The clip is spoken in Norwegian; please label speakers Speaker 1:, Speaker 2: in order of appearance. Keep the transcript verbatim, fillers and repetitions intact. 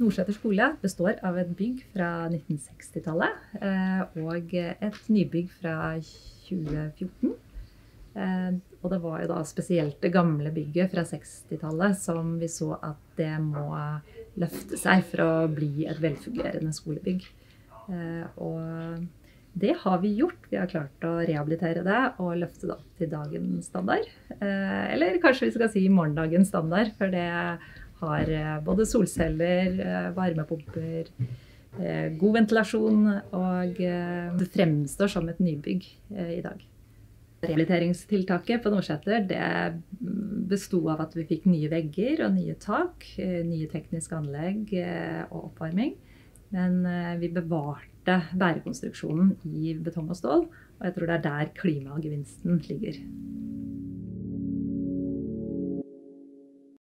Speaker 1: Nordseter skole består av et bygg fra nitten seksti-tallet og et nybygg fra tjue fjorten. Og det var jo da spesielt det gamle bygget fra seksti-tallet som vi så at det må løfte seg for å bli et velfungerende skolebygg. Og det har vi gjort. Vi har klart å rehabilitere det og løfte det opp til dagens standard. Eller kanskje vi skal si morgendagens standard, for det har både solceller, varmepumper, god ventilasjon, og det fremstår som et nybygg i dag. Rehabiliteringstiltaket på Nordseter det bestod av at vi fikk nye vegger og nye tak, nye tekniske anlegg og oppvarming. Men vi bevarte bærekonstruksjonen i betong og stål, og jeg tror det er der klimagevinsten ligger.